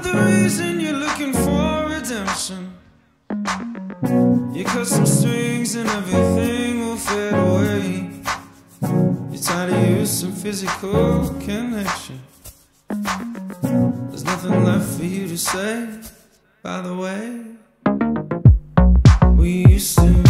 not the reason you're looking for redemption. You cut some strings and everything will fade away. You're tired of use some physical connection. There's nothing left for you to say, by the way. We used to